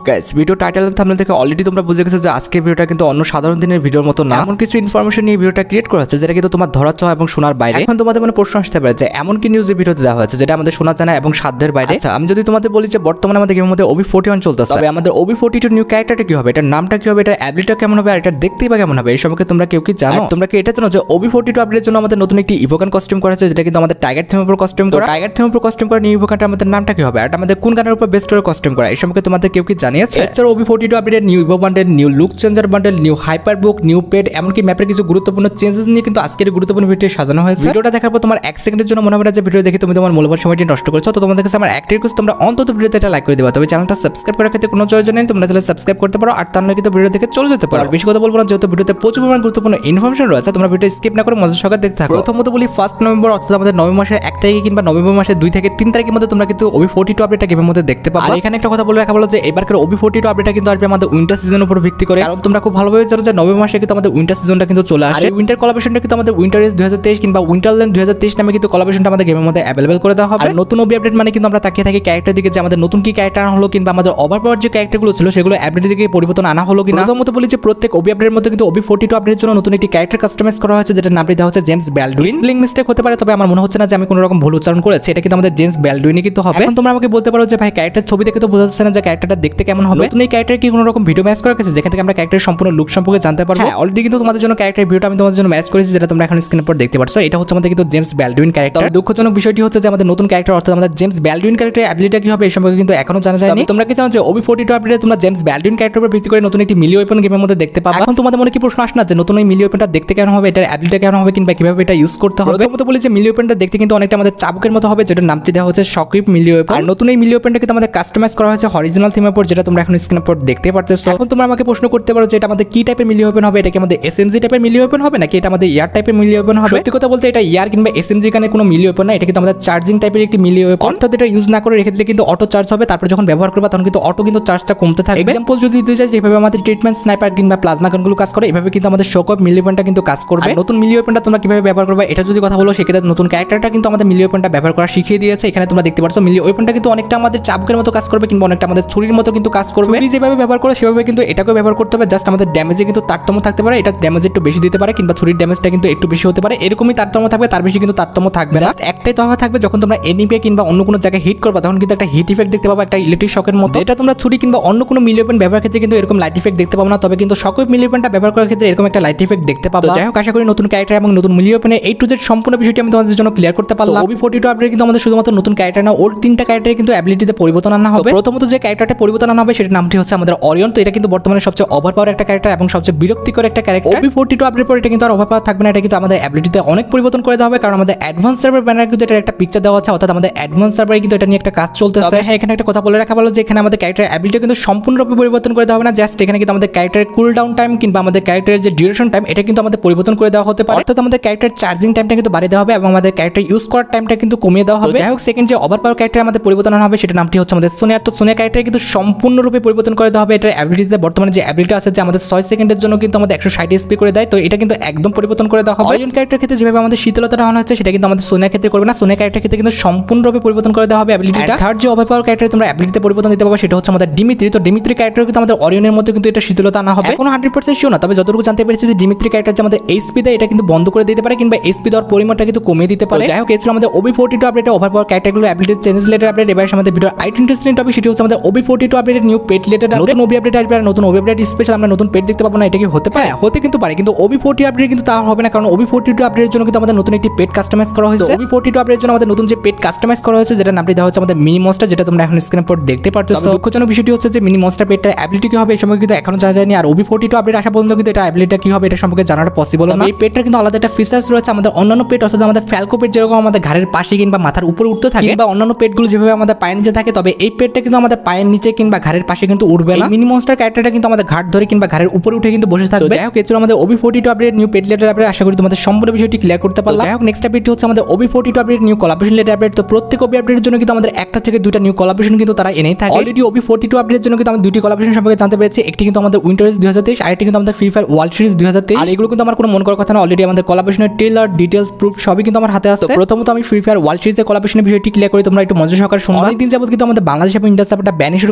Guys video title thumbnail থেকে already তোমরা বুঝে গেছো যে আজকের ভিডিওটা কিন্তু অন্য সাধারণ দিনের ভিডিওর মতো না। এমন কিছু ইনফরমেশন নিয়ে ভিডিওটা ক্রিয়েট করা হচ্ছে যেটা কিন্তু তোমার ধরার চাওয়া এবং শোনার বাইরে। এখন তোমাদের মনে প্রশ্ন আসতে পারে যে এমন কি নিউজ ভিডিওতে দেওয়া হয়েছে যেটা আমাদের শোনা জানা এবং সাধ্যের বাইরে। আচ্ছা, আমি যদি তোমাদের বলি যে বর্তমানে আমাদের গেমের মধ্যে OB41 চলতেছে, তবে আমাদের OB42 নিউ ক্যারেক্টারটা কি হবে, এটার নামটা কি হবে, এটার অ্যাবিলিটিটা কেমন হবে, আর এটা দেখতেই বা কেমন হবে, এই সম্পর্কে তোমরা কেউ কি জানো? তোমরা কি এটা জানো যে OB42 আপডেটের জন্য আমাদের নতুন একটি ইভোকান কস্টিউম করা হয়েছে যেটা কিন্তু আমাদের টাইগার থিমের উপর কস্টিউম করা। টাইগার থিমের উপর কস্টিউম করা নিউ ইভোকানটা আমাদের নামটা কি হবে, আর এটা আমাদের কোন গানের উপর বেস্ট করে কস্টিউম করা, এই সম্পর্কে তোমাদের কেউ কি জানিয়েছে? এছাড়া OB42 আপডেটের new evo bundle, new look changer bundle, new hyper book, new pet, এমনকি ম্যাপের কিছু গুরুত্বপূর্ণ চেঞ্জেস নিয়ে কিন্তু আজকের গুরুত্বপূর্ণ ভিডিও সাজানো হয়েছে। ভিডিওটা দেখার পর তোমার 1 সেকেন্ডের জন্য মনে হবে না যে ভিডিও দেখে তুমি তোমার মূল্যবান সময়টি নষ্ট করছো, তো তোমাদের কাছে আমার একটা রিকোয়েস্ট, তোমরা অন্তত ভিডিওতে এটা লাইক করে দিবা। তবে চ্যানেলটা সাবস্ক্রাইব করার ক্ষেত্রে কোনো প্রয়োজন নেই, তোমরা চাইলে সাবস্ক্রাইব করতে পারো, আর তার নয় কিন্তু ভিডিও দেখে চলে যেতে পারো। আর বেশি কথা বলবো না, যেহেতু ভিডিওতে প্রচুর পরিমাণ গুরুত্বপূর্ণ ইনফরমেশন রয়েছে, তোমরা ভিডিও স্কিপ না করে মনোযোগ সহকারে দেখতে থাকো। প্রথমত বলি 1 নভেম্বর অর্থাৎ আমাদের নভেম্বর মাসের 1 তারিখে কিংবা নভেম্বর মাসের 2 থেকে 3 তারিখের মধ্যে তোমরা কিন্তু OB42 আপডেটটা গেমের মধ্যে দেখতে পাবে। আর এখানে একটা কথা বলে রাখা ভালো যে এবারকার OB42 আপডেটটা কিন্তু আসবে আমাদের উইন্টার সিজনের উপর ভিত্তি করে, কারণ তোমরা খুব ভালোভাবে জানো যে নভেম্বর মাসে কিন্তু আমাদের উইন্টার সিজনটা কিন্তু চলে আসে। উইন্টার কোলাবরেশনটা কিন্তু আমাদের উইন্টার রেস 2023 কিংবা উইন্টারল্যান্ড 2023 নামে কিন্তু কোলাবরেশনটা আমাদের গেমের মধ্যে অ্যাভেলেবল করে দেওয়া হবে। আর নতুন OB আপডেট মানে কিন্তু আমরা তাকিয়ে থাকি ক্যারেক্টার দিকে যে আমাদের নতুন কি ক্যারেক্টার আনা হলো, কিংবা আমাদের ওভারপাওয়ার যে ক্যারেক্টারগুলো ছিল সেগুলো আপডেট দিকে পরিবর্তন আনা হলো কিনা। প্রথমত বলি যে প্রত্যেক OB আপডেটের মধ্যে কিন্তু OB42 আপডেটের জন্য নতুন একটি ক্যারেক্টার কাস্টমাইজ করা হয়েছে যেটা নামটি দেওয়া হচ্ছে জেমস ব্যালডুইন। স্পেলিং মিস্টেক হতে পারে, তবে আমার মনে হচ্ছে না যে আমি কোনো রকম ভুল উচ্চারণ করেছি। এটা কিন্তু আমাদের জেমস ব্যালডুইনই কিন্তু হবে। এখন তোমরা আমাকে বলতে পারো যে ভাই ক্যারেক্টার ছবি দেখে তো বোঝা যাচ্ছে না যে ক্যারেক্টারটা দেখতে কেমন হবে। নতুন এই ক্যারেক্টার কি কোনো রকম ভিডিও ম্যাচ করা গেছে যেখান থেকে আমরা ক্যারেক্টারের সম্পূর্ণ লুক সম্পর্কে জানতে পারবো? হ্যাঁ, অলরেডি কিন্তু তোমাদের জন্য ক্যারেক্টার ভিডিওটা আমি তোমাদের জন্য ম্যাচ করেছি যেটা তোমরা এখন স্ক্রিনের উপর দেখতে পাচ্ছ। এটা হচ্ছে আমাদের কিন্তু জেমস ব্যালডুইন ক্যারেক্টার। দুঃখজনক বিষয়টি হচ্ছে যে আমাদের নতুন ক্যারেক্টার অর্থাৎ আমাদের জেমস ব্যালডুইন ক্যারেক্টারের অ্যাবিলিটি কি হবে এই সম্পর্কে কিন্তু এখনো জানা যায়নি। তোমরা কি জানো যে OB42 আপডেটে তোমরা জেমস ব্যালডুইন ক্যারেক্টারের উপর ভিত্তি করে নতুন একটি মিলি ওয়েপন গেমের মধ্যে দেখতে পাবে। এখন তোমাদের মনে কি প্রশ্ন আসে না যে নতুন এই মিলি ওয়েপনটা দেখতে কেমন হবে, এটার অ্যাবিলিটি কেমন হবে, কিংবা কিভাবে এটা ইউজ করতে হবে? প্রথমত বলি যে মিলি ওয়েপনটা দেখতে কিন্তু অনেকটা আমাদের চাবুকের মতো হবে, যেটার নামটি দেওয়া হচ্ছে শকউইপ মিলি ওয়েপন। আর নতুন এই মিলি ওয়েপনটা কিন্তু আমাদের কাস্টমাইজ করা হয়েছে অরিজিনাল থিমের উপর, যেটা তোমরা এখন স্ক্রিনের উপর দেখতে পারতেছো। এখন তোমরা আমাকে প্রশ্ন করতে পারো যে এটা আমাদের কি টাইপের মিলি ওয়েপন হবে, এটা কি আমাদের SMG টাইপের মিলি ওয়েপন হবে নাকি এটা আমাদের ইয়ার টাইপের মিলি ওয়েপন হবে? সত্যি কথা বলতে এটা ইয়ার কিংবা SMG কানে কোনো মিলি ওয়েপন না, এটা কিন্তু আমাদের চার্জিং টাইপের একটি মিলি ওয়েপন। অর্থাৎ এটা ইউজ না করে রেখে দিলে কিন্তু অটো চার্জ হবে, তারপর যখন ব্যবহার করবা তখন কিন্তু অটো কিন্তু চার্জটা কমতে থাকবে। এক্সাম্পল যদি দিতে চাই যেভাবে আমাদের ট্রিটমেন্ট স্নাইপার কিংবা প্লাজমা গানগুলো কাজ করে, এভাবে কিন্তু আমাদের শকউইপ মিলি ওয়েপনটা কিন্তু কাজ করবে। নতুন মিলি ওয়েপনটা তোমরা কিভাবে ব্যবহার করবে এটা যদি কথা বলো, সেক্ষেত্রে নতুন ক্যারেক্টারটা কিন্তু আমাদের মিলি ওয়েপনটা ব্যবহার করা শিখিয়ে দিয়েছে। এখানে তোমরা দেখতে পাচ্ছ মিলি ওয়েপনটা কিন্তু অনেকটা আমাদের চাবুকের মতো কাজ করবে, কিংবা অনেকটা আমাদের ছুরির মতো কিন্তু কাজ করবে। ছুরি যেভাবে ব্যবহার করে সেভাবে কিন্তু এটাকেও ব্যবহার করতে হবে। জাস্ট আমাদের ড্যামেজে কিন্তু তারতম্য থাকতে পারে, এটা ড্যামেজ একটু বেশি দিতে পারে, কিংবা ছুরির ড্যামেজটা কিন্তু একটু বেশি হতে পারে, এরকমই তারতম্য থাকবে, তার বেশি কিন্তু তারতম্য থাকবে না। একটাই তফাৎ থাকবে, যখন তোমরা এনিমে কিংবা অন্য কোনো জায়গায় হিট করবা তখন কিন্তু একটা হিট ইফেক্ট দেখতে পাবা, একটা ইলেকট্রিক শকের মতো। এটা তোমরা ছুরি কিংবা অন্য কোনো মিলি ওয়েপন ব্যবহার ক্ষেত্রে কিন্তু এরকম লাইট ইফেক্ট দেখতে পাবো না, তবে কিন্তু শকউইপ মিলি ওয়েপনটা ব্যবহার করার ক্ষেত্রে এরকম একটা লাইট ইফেক্ট দেখতে পাবো। যাই হোক, আশা করি নতুন ক্যারেক্টার এবং নতুন মিলি ওয়েপনে A to Z সম্পূর্ণ বিষয়টি আমি তোমাদের জন্য ক্লিয়ার করতে পারলাম। OB42 আপডেট কিন্তু আমাদের শুধুমাত্র নতুন ক্যারেক্টার না, ওর 3টা ক্যারেক্টারে কিন্তু অ্যাবিলিটিতে পরিবর্তন আনা হবে। প্রথমত যে ক্যারেক্টারটা পরিবর্তন আনা হবে সেটার নামটি হচ্ছে আমাদের অরিয়ন। তো এটা কিন্তু বর্তমানে সবচেয়ে ওভারপাওয়ার একটা ক্যারেক্টার এবং সবচেয়ে বিরক্তিকর একটা ক্যারেক্টার। OB42 আপডেট পর এটা কিন্তু আর ওভারপাওয়ার থাকবে না, এটা কিন্তু আমাদের অ্যাবিলিটিতে অনেক পরিবর্তন করে দেওয়া হবে, কারণ আমাদের অ্যাডভান্স সার্ভার ব্যানার কিন্তু এটা একটা পিকচার দেওয়া আছে, অর্থাৎ আমাদের অ্যাডভান্স সার্ভারে কিন্তু এটা নিয়ে একটা কাজ চলতেছে। হ্যাঁ, এখানে একটা কথা বলে রাখা ভালো যে এখানে আমাদের ক্যারেক্টার অ্যাবিলিটি কিন্তু সম্পূর্ণরূপে পরিবর্তন করে দেওয়া হবে না, জাস্ট এখানে কিন্তু আমাদের ক্যারেক্টারের কুল ডাউন টাইম কিংবা আমাদের ক্যারেক্টারের যে ডিউরেশন টাইম এটা কিন্তু আমাদের পরিবর্তন করে দেওয়া হতে পারে। অর্থাৎ আমাদের ক্যারেক্টার চার্জিং টাইমটা কিন্তু বাড়িয়ে দেওয়া হবে এবং আমাদের ক্যারেক্টার ইউজ করার টাইমটা কিন্তু কমিয়ে দেওয়া হবে। যাই হোক, সেকেন্ড যে ওভারপাওয়ার ক্যারেক্টার আমাদের পরিবর্তন হবে সেটা নামটি হচ্ছে আমাদের সোনিয়া। তো সোনিয়া ক্যারেক্টার কিন্তু সম্পূর্ণরূপে পরিবর্তন করে দেওয়া হবে। এটার অ্যাবিলিটিতে বর্তমানে যে অ্যাবিলিটি আছে যে আমাদের 6 সেকেন্ডের জন্য কিন্তু আমাদের 160 এসপি করে দেয়, তো এটা কিন্তু একদম পরিবর্তন করে দেওয়া হবে। অরিয়ন ক্যারেক্টার ক্ষেত্রে যেভাবে আমাদের শীতলতা রাখা হচ্ছে সেটা কিন্তু আমাদের সোনিয়া ক্ষেত্রে করবে না, সোনিয়া ক্যারেক্টার ক্ষেত্রে কিন্তু সম্পূর্ণরূপে পরিবর্তন করে দেওয়া হবে অ্যাবিলিটিটা। থার্ড যে ওভারপাওয়ার ক্যারেক্টার তোমরা অ্যাবিলিটিতে পরিবর্তন দিতে পারবে সেটা হচ্ছে আমাদের ডিমিত্রি। তো ডিমিত্রি ক্যারেক্টার কিন্তু আমাদের অরিয়নের মধ্যে কিন্তু এটা শীতলতা আনা হবে। এখনো 100% শিওর না, তবে যতটুকু জানতে পেরেছি যে ডিমিত্রি ক্যারেক্টার যে আমাদের এইচপি দেয় এটা কিন্তু বন্ধ করে দিতে পারে, কিংবা এইচপি দেওয়ার পরিমাণটা কিন্তু কমিয়ে দিতে পারে। যাই হোক, এই ছিল আমাদের OB42 আপডেটে ওভারপাওয়ার ক্যারেক্টারগুলো অ্যাবিলিটি চেঞ্জেস রিলেটেড আপডেট। এবার আমাদের ভিডিওর আইটেম ইন্টারেস্টিং টপিক সেটি হচ্ছে আমাদের OB42 আপডেটের নিউ পেট রিলেটেড। নতুন OB আপডেট আসবে, আর নতুন OB আপডেট স্পেশাল আমরা নতুন পেট দেখতে পাবো না, এটা কি হতে পারে? হতে কিন্তু পারে, কিন্তু OB40 আপডেট কিন্তু তা হবে না, কারণ OB42 আপডেটের জন্য কিন্তু আমাদের নতুন একটি পেট কাস্টমাইজ করা হয়েছে। OB42 আপডেটের জন্য আমাদের নতুন যে পেট কাস্টমাইজ করা হয়েছে যেটা নামটি দেওয়া হচ্ছে আমাদের মিনি মনস্টার, যেটা তোমরা এখন স্ক্রিনের উপর দেখতে পারতেছো। দুঃখজনক বিষয়টি হচ্ছে যে মিনি মনস্টার পেটটার অ্যাবিলিটি কি হবে এই সম্পর্কে কিন্তু এখনো জানা যায়নি, আর OB42 আপডেট আসা পর্যন্ত কিন্তু এটা অ্যাবিলিটিটা কি হবে এটা সম্পর্কে জানাটা পসিবল না। এই পেটটার কিন্তু আলাদা একটা ফিচার্স রয়েছে আমাদের অন্যান্য পেট, অর্থাৎ আমাদের ফ্যালকো পেট যেরকম আমাদের ঘাড়ের পাশে কিংবা মাথার উপরে উঠতে থাকে, বা অন্যান্য পেটগুলো যেভাবে আমাদের পায়ের নিচে থাকে, তবে এই পেটটা কিন্তু আমাদের পায়ের নিচে কিংবা ঘাড়ের পাশে কিন্তু উঠবে না। মিনি মনস্টার ক্যারেক্টারটা কিন্তু আমাদের ঘাট ধরে কিংবা ঘাড়ের উপরে উঠে কিন্তু বসে থাকবে। যাই হোক, এই ছিল আমাদের OB42 update new pet related update. আশা করি তোমাদের সম্পূর্ণ বিষয়টি ক্লিয়ার করতে পারলাম। যাই হোক, নেক্সট আপডেট হচ্ছে আমাদের OB42 update new collaboration related update. তো প্রত্যেক OB আপডেটের জন্য কিন্তু আমাদের একটা থেকে দুইটা নিউ কোলাবরেশন কিন্তু তারা এনেই থাকে। অলরেডি OB42 আপডেটের জন্য কিন্তু আমি দুইটি কোলাবরেশন সম্পর্কে জানতে পেরেছি। একটি কিন্তু আমাদের উইন্টার রেস 2023, আরেকটি কিন্তু আমাদের ফ্রি ফায়ার ওয়ার্ল্ড সিরিজ 2023। আর এগুলো কিন্তু আমার কোনো মন করার কথা না, অলরেডি আমাদের কোলাবরেশনের ট্রেলার ডিটেইলস প্রুফ সবই কিন্তু আমার হাতে আছে। প্রথমত আমি ফ্রি ফায়ার ওয়ার্ল্ড সিরিজের কোলাবরেশনের বিষয়টি ক্লিয়ার করি, তোমরা একটু মনোযোগ সহকারে শুনো। অনেকদিন যাবত কিন্তু আমাদের বাংলাদেশ এবং ইন্ডিয়া সাপোর্টটা ব্যান ইস্যুর কারণে কিন্তু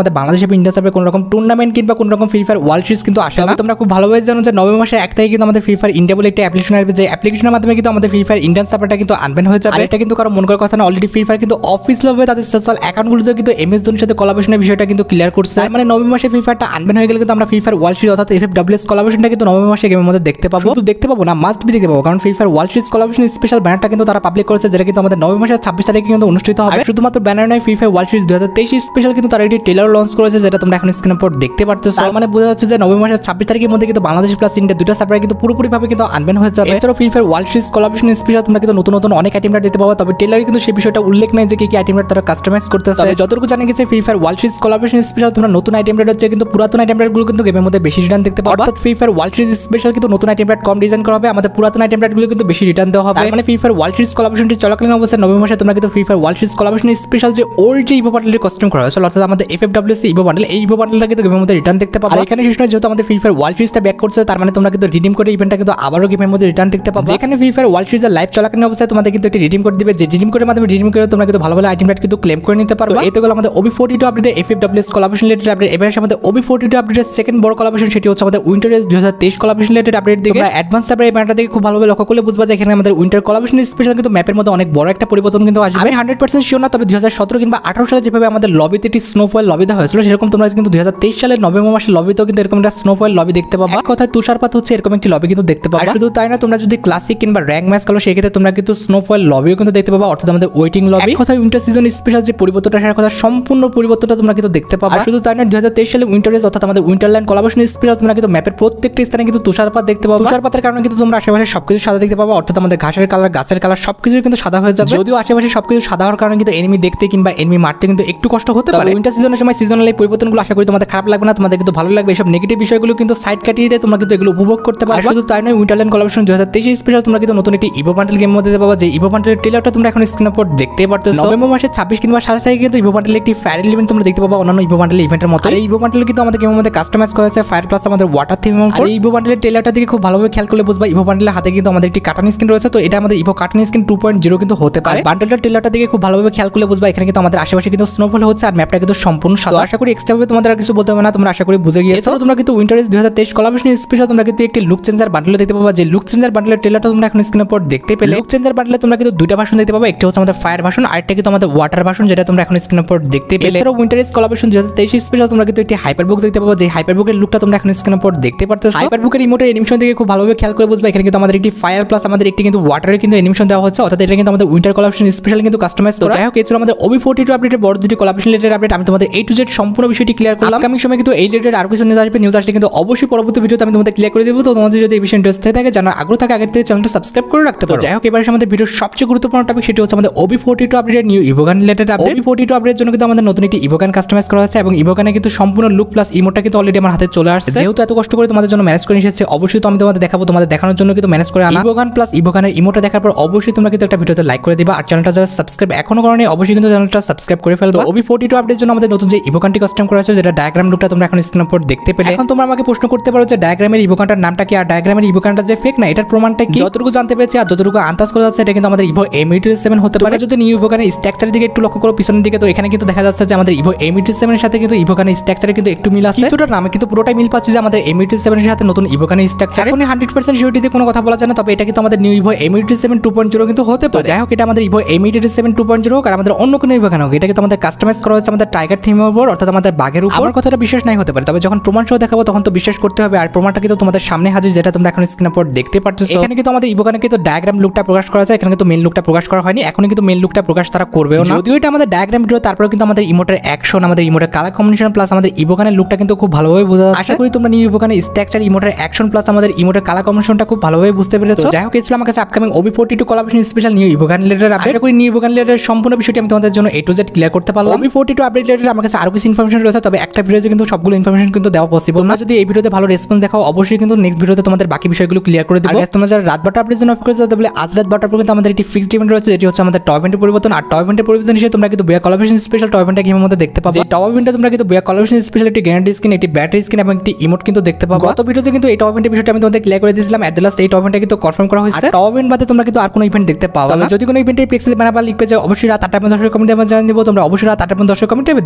আমাদের বাংলাদেশে ইন্ডিয়া সার্ভে কোনো রকম টুর্নামেন্ট কিংবা কোনো রকম ফ্রি ফায়ার ওয়ার্ল্ড সিরিজ কিন্তু আসে না। তোমরা খুব ভালোভাবে জানো যে নভেম্বর মাসের 1 তারিখে কিন্তু আমাদের ফ্রি ফায়ার ইন্ডিয়া বলে একটা অ্যাপ্লিকেশন আসবে, যে অ্যাপ্লিকেশনের মাধ্যমে কিন্তু আমাদের ফ্রি ফায়ার ইন্ডিয়ান সার্ভারটা কিন্তু আনব্যান হয়ে যাবে। এটা কিন্তু কারো মন করার কথা না, অলরেডি ফ্রি ফায়ার কিন্তু অফিসিয়ালভাবে তাদের সোশ্যাল অ্যাকাউন্টগুলোতে কিন্তু এমএস ধোনির সাথে কোলাবোরেশনের বিষয়টা কিন্তু ক্লিয়ার করছে। মানে নভেম্বর মাসে ফ্রি ফায়ারটা আনব্যান হয়ে গেলে কিন্তু আমরা ফ্রি ফায়ার ওয়ার্ল্ড সিরিজ অর্থাৎ এফএফডব্লিউএস কোলাবোরেশনটা কিন্তু নভেম্বর মাসে গেমের মধ্যে দেখতে পাবো। শুধু দেখতে পাবো না, মাস্ট বি দেখতে পাবো, কারণ Free Fire World Series collaboration special ব্যানারটা কিন্তু তারা পাবলিক করেছে, যেটা কিন্তু আমাদের নভেম্বর মাসের 26 তারিখে কিন্তু অনুষ্ঠিত হবে। শুধুমাত্র ব্যানার নয়, Free Fire World Series 2023 special কিন্তু তারা একটি ট্রেলার লঞ্চ করেছে, যেটা তোমরা এখন স্ক্রিনের উপর দেখতে পারতেছো। মানে বোঝা যাচ্ছে যে নভেম্বর মাসের 26 তারিখের মধ্যে কিন্তু বাংলাদেশ প্লাস ইন্ডিয়া দুটো সার্ভার কিন্তু পুরোপুরিভাবে কিন্তু আনব্যান হয়ে যাবে। এছাড়াও Free Fire World Series collaboration special তোমরা কিন্তু নতুন নতুন অনেক আইটেমটা দিতে পাবো, তবে ট্রেলারে কিন্তু সেই বিষয়টা উল্লেখ নেই যে কি কি আইটেমটা তারা কাস্টমাইজ করতেছে। যতটুকু জানা গেছে Free Fire World Series collaboration special তোমরা নতুন আইটেমটা হচ্ছে কিন্তু পুরাতন আইটেমগুলো কিন্তু গেমের মধ্যে বেশি রিটার্ন দেখতে পাবো। অর্থাৎ Free Fire World Series special কিন্তু নতুন আইটেমটা কম ডিজাইন করা হবে, আমাদের পুরাতন আইটেমগুলো কিন্তু বেশি রিটার্ন দেওয়া হবে। মানে ফ্রি ফায়ার ওয়ার্ল্ড সিরিজ কোলাবোরেশনটি চলাকালীন অবস্থায় নভেম্বর মাসে তোমরা কিন্তু Free Fire World Series collaboration special যে ওল্ড যে ইভো বান্ডেলের কস্টিউম করা হয়েছে, অর্থাৎ আমাদের এফএফডব্লিউএস ইভো বান্ডেল, এই ইভো বান্ডেলটা কিন্তু গেমের মধ্যে রিটার্ন দেখতে পাবো। এখানে শেষ নয়, যেহেতু আমাদের ফ্রি ফায়ার ওয়ার্ল্ড সিরিজটা ব্যাক করছে, তার মানে তোমরা কিন্তু রিডিম করে ইভেন্টটা কিন্তু আবারও গেমের মধ্যে রিটার্ন দেখতে পাবো। এখানে ফ্রি ফায়ার ওয়ার্ল্ড সিরিজের লাইভ চলাকালীন অবস্থায় তোমাদের কিন্তু একটি রিডিম কোড দিবে, যে রিডিম কোডের মাধ্যমে রিডিম করে তোমরা কিন্তু ভালো ভালো আইটেমটা কিন্তু ক্লেম করে নিতে পারবে। এই তো গেল আমাদের OB42 আপডেটের এফএফডব্লিউএস কোলাবোরেশন রিলেটেড আপডেট। এবারে আমাদের OB42 আপডেটের সেকেন্ড বড় কোলাবোরেশন, সেটি হচ্ছে আমাদের winter race 2023 collaboration related update দিকে। তোমরা অ্যাডভান্স সার্ভার এই ব্যানারটা দেখে খুব ভালোভাবে লক্ষ্য করলে বুঝবা যে এখানে আমাদের উইন্টার কোলাবোরেশন স্পেশাল কিন্তু ম্যাপের মধ্যে অনেক বড় একটা পরিবর্তন কিন্তু আসবে। আমি 100% শিওর না, তবে 2017 কিংবা 18 সালে যেভাবে আমাদের লবিতে একটি স্নোফল লবি দেওয়া হয়েছিল, সেরকম তোমরা কিন্তু 2023 সালের নভেম্বর মাসের লবিতেও কিন্তু এরকম একটা স্নোফল লবি দেখতে পাবা। এক কথায় তুষারপাত হচ্ছে এরকম একটি লবি কিন্তু দেখতে পাবা। শুধু তাই না, তোমরা যদি ক্লাসিক কিংবা র্যাঙ্ক ম্যাচ খেলো সেক্ষেত্রে তোমরা কিন্তু স্নোফল লবিও কিন্তু দেখতে পাবা, অর্থাৎ আমাদের ওয়েটিং লবি। কথা উইন্টার সিজন স্পেশাল যে পরিবর্তনটা, সেটার কথা সম্পূর্ণ পরিবর্তনটা তোমরা কিন্তু দেখতে পাবা। শুধু তাই না, 2023 সালে উইন্টার রেস অর্থাৎ আমাদের উইন্টারল্যান্ড কোলাবোরেশন স্পেশাল তোমরা কিন্তু ম্যাপের প্রত্যেকটা স্থানে কিন্তু তুষারপাত দেখতে পাবা। তুষারপাতের কারণে কিন্তু তোমরা আশেপাশে সবকিছু সাদা দেখতে পাবা, অর্থাৎ আমাদের ঘাসের কালার, গাছের কালার সবকিছু কিন্তু সাদা হয়ে যাবে। যদিও আশেপাশে সবকিছু সাদা হওয়ার কারণে কিন্তু এনিমি দেখতে কিংবা এনিমি মারতে কিন্তু একটু কষ্ট হতে পারে। উইন্টার সিজনের সময় সিজনাল এই পরিবর্তনগুলো আশা করি তোমাদের খারাপ লাগবে না, তোমাদের কিন্তু ভালো লাগবে। এসব নেগেটিভ বিষয়গুলো কিন্তু সাইড কাটিয়ে দিয়ে তোমরা কিন্তু এগুলো উপভোগ করতে পারবে। শুধু তাই নয়, উইন্টারল্যান্ড কোলাবোরেশন 2023 স্পেশাল তোমরা কিন্তু নতুন একটি ইভো বান্ডেল গেমের মধ্যে দেখতে পাবা, যে ইভো বান্ডেলের ট্রেলারটা তোমরা এখন স্ক্রিনের উপর দেখতে পারতেছো। নভেম্বর মাসের 26 কিংবা 27 তারিখে কিন্তু ইভো বান্ডেলের একটি ফায়ার ইভেন্ট তোমরা দেখতে পাবা, অন্যান্য ইভো বান্ডেল ইভেন্টের মতো। এই ইভো বান্ডেল কিন্তু আমাদের গেমের মধ্যে কাস্টমাইজ করা হয়েছে ফায়ার প্লাস আমাদের ওয়াটার থিম। আর এই ইভো বান্ডেলের ট্রেলারটা দিকে খুব ভালোভাবে খেয়াল করলে বুঝবা ইভো বান্ডেলের হাতে কিন্তু আমাদের একটি কাটান স্ক্রিন রয়েছে, তো এটা আমাদের ইভো কাটান স্ক্রিন 2.0 কিন্তু হতে পারে। বান্ডেলটার ট্রেলারটা দিকে খুব ভালোভাবে খেয়াল করলে বুঝবা এখানে কিন্তু আমাদের আশেপাশে কিন্তু স্নোফল হচ্ছে আর ম্যাপটা কিন্তু সম্পূর্ণ সাদা। আশা করি এক্সট্রা ভাবে তোমাদের আর কিছু বলতে হবে না, তোমরা আশা করি বুঝে গিয়েছো। তোমরা কিন্তু উইন্টার রেস 2023 কোলাবোরেশন স্পেশাল তোমরা কিন্তু একটি লুক চেঞ্জার বান্ডেল দেখতে পাবা, যে লুক চেঞ্জার বান্ডেলের ট্রেলারটা তোমরা এখন স্ক্রিনের উপর দেখতে পেলে। লুক চেঞ্জার বান্ডেলে তোমরা কিন্তু দুইটা ভার্সন দেখতে পাবা, একটি হচ্ছে আমাদের ফায়ার ভার্সন আর একটা কিন্তু আমাদের ওয়াটার ভার্সন, যেটা তোমরা এখন স্ক্রিনের উপর দেখতে পেলে। এছাড়াও উইন্টার রেস কোলাবোরেশন 2023 স্পেশাল তোমরা কিন্তু একটি হাইপারবুক দেখতে পাবা, যে হাইপারবুকের লুকটা তোমরা এখন স্ক্রিনের উপর দেখতে পারতেছো। হাইপারবুকের ইমোটের অ্যানিমেশন দিকে খুব ভালোভাবে খেয়াল করে বুঝবা এখানে কিন্তু আমাদের একটি ফায়ার প্লাস আমাদের একটি কিন্তু ওয়াটারের কিন্তু অ্যানিমেশন দেওয়া হচ্ছে, অর্থাৎ এটা কিন্তু আমাদের উইন্টার কোলাবোরেশন স্পেশাল কিন্তু কাস্টমাইজ করা। যাই হোক, এছাড়াও আমাদের OB42 আপডেটের বড় দুটি কোলাবোরেশন রিলেটেড আপডেট আমি তোমাদের A to Z সম্পূর্ণ বিষয়টি ক্লিয়ার করলাম। আমি সময় কিন্তু এই রিলেটেড আর কিছু নিউজ আসবে, নিউজ আসলে কিন্তু অবশ্যই পরবর্তী ভিডিওতে আমি তোমাদের ক্লিয়ার করে দেবো। তো তোমাদের যদি এই বিষয়ে ইন্টারেস্ট থাকে, জানার আগ্রহ থাকে, আগের থেকে চ্যানেলটা সাবস্ক্রাইব করে রাখতে পারো। যাই হোক, এবার আমাদের ভিডিওর সবচেয়ে গুরুত্বপূর্ণ টপিক, সেটি হচ্ছে আমাদের OB42 আপডেটের new evo gun related update. OB42 আপডেটের জন্য কিন্তু আমাদের নতুন একটি ইভোগান কাস্টমাইজ করা হয়েছে এবং ইভোগানে কিন্তু সম্পূর্ণ লুক প্লাস ইমোটটা কিন্তু অলরেডি আমার হাতে চলে আসছে। যেহেতু এত কষ্ট করে তোমাদের জন্য ম্যানেজ করে এসেছে, অবশ্যই তো আমি তোমাদের দেখাবো, তোমাদের দেখানোর জন্য কিন্তু ম্যানেজ করে আনা। ইভোগান প্লাস ইভোগানের ইমোটা দেখার পর অবশ্যই তোমরা কিন্তু একটা ভিডিওতে লাইক করে দিবা, আর চ্যানেলটা যারা সাবস্ক্রাইব এখনো করোনি অবশ্যই কিন্তু চ্যানেলটা সাবস্ক্রাইব করে ফেলবা। OB42 আপডেটের জন্য আমাদের নতুন যে ইভোগানটি কাস্টম করা হয়েছে, যেটা ডায়াগ্রাম লুকটা তোমরা এখন স্ক্রিনের উপর দেখতে পেলে। এখন তোমরা আমাকে প্রশ্ন করতে পারো যে ডায়াগ্রামের ইভোগানটার নামটা কি, আর ডায়াগ্রামের ইভোগানটা যে ফেক না এটার প্রমাণটা কি? যতটুকু জানতে পেরেছি আর যতটুকু আন্দাজ করা যাচ্ছে, এটা কিন্তু আমাদের ইভো M87 হতে পারে। যদি নিউ ইভোগানের স্ট্রাকচারের দিকে একটু লক্ষ্য করো পিছনের দিকে, তো এখানে কিন্তু দেখা যাচ্ছে যে আমাদের ইভো M87 এর সাথে কিন্তু ইভোগানের স্ট্রাকচারে কিন্তু একটু মিল আছে। কিছুটা নামে কিন্তু পুরোটাই মিল পাচ্ছি যে আমাদের M87 এর সাথে নতুন ইভোগানের স্ট্রাকচার। এখন 100% সিউরিটিতে কোনো কথা বলা যায় না, তবে এটা কিন্তু আমাদের নিউ ইভো M87 2.0 কিন্তু হতে পারে। যাই হোক, এটা আমাদের ইভো M87 2.0 হোক আর আমাদের অন্য কোনো ইভোগান হোক, এটা কিন্তু আমাদের কাস্টমাইজ করা হয়েছে আমাদের টাইগার থিমের উপর, অর্থাৎ আমাদের বাঘের উপর। আমার কথাটা বিশ্বাস নাই হতে পারে, তবে যখন প্রমাণ সহ দেখাবো তখন তো বিশ্বাস করতে হবে, আর প্রমাণটা কিন্তু তোমাদের সামনে হাজির, যেটা তোমরা এখন স্ক্রিনের উপর দেখতে পারতেছো। এখানে কিন্তু আমাদের ইভোগানে কিন্তু ডায়াগ্রাম লুকটা প্রকাশ করা আছে, এখানে কিন্তু মেইন লুকটা প্রকাশ করা হয়নি, এখন কিন্তু মেইন লুকটা প্রকাশ তারা করবেও না। যদিও এটা আমাদের ডায়াগ্রাম ভিডিও, তারপরে কিন্তু আমাদের ইমোটের অ্যাকশন, আমাদের ইমোটের কালার কম্বিনেশন প্লাস আমাদের ইভোগানের লুকটা কিন্তু খুব ভালোভাবে বোঝা যাচ্ছে। আশা করি তোমরা নিউ ইভোগানের স্ট্রাকচার, ইমোটের অ্যাকশন প্লাস আমাদের ইমোটের কালার কম্বিনেশনটা খুব ভালোভাবে বুঝতে পেরেছো। যাই হোক, এসেছিল আমার কাছে upcoming OB42 collaboration special new evo gun related update. আশা করি নিউ ইভোগান রিলেটেড সম্পূর্ণ বিষয়টি আমি তোমাদের জন্য A to Z ক্লিয়ার করতে পারলাম। OB42 আপডেট রিলেটেড আমার কাছে আরো কিছু ইনফরমেশন রয়েছে, তবে একটা ভিডিওতে কিন্তু সবগুলো ইনফরমেশন কিন্তু দেওয়া পসিবল না। যদি এই ভিডিওতে ভালো রেসপন্স দেখাও, অবশ্যই কিন্তু নেক্সট ভিডিওতে তোমাদের বাকি বিষয়গুলো ক্লিয়ার করে দেবো। তোমরা যারা রাত 12টা আপডেট জন্য অপেক্ষা করছো, তাহলে আজ রাত 12টা পর্যন্ত আমাদের একটি ফিক্সড ইভেন্ট রয়েছে, যেটি হচ্ছে আমাদের টপ ইভেন্টের পরিবর্তন। আর টপ ইভেন্টের পরিবর্তন হিসেবে তোমরা কিন্তু বুয়া কোলাবোরেশন স্পেশাল টপ ইভেন্টটা গেমের মধ্যে দেখতে পাবে। টপ ইভেন্টে তোমরা কিন্তু বুয়া কোলাবোরেশন স্পেশাল একটি গ্যারান্টি স্কিন, একটি ব্যাটারি স্কিন এবং একটি ইমোট কিন্তু দেখতে পাবে। গত ভিডিওতে কিন্তু এই টপ ইভেন্টের বিষয়টা আমি তোমাদের ক্লিয়ার করে দিয়েছিলাম। এট দ্য লাস্ট এই টপ ইভেন্টটা কিন্তু কনফার্ম করা হয়েছে। টপ ইভেন্ট বাদে তোমরা কিন্তু আর কোনো ইভেন্ট দেখতে পাও না। যদি কোনো ইভেন্টের পিক্সেল বানাবার লিখবে যে অবশ্যই রাত 8টা পর্যন্ত দর্শক কমেন্টে জানিয়ে দেবো। তোমরা অবশ্যই রাত 8টা পর্যন্ত দর্শক কমেন্টের দিকে একটু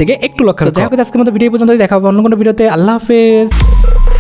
লক্ষ্য রাখো। যাই হোক আজকের মতো ভিডিও পর্যন্ত দেখা হবে অন্য কোনো ভিডিওতে। আল্লাহ হাফেজ।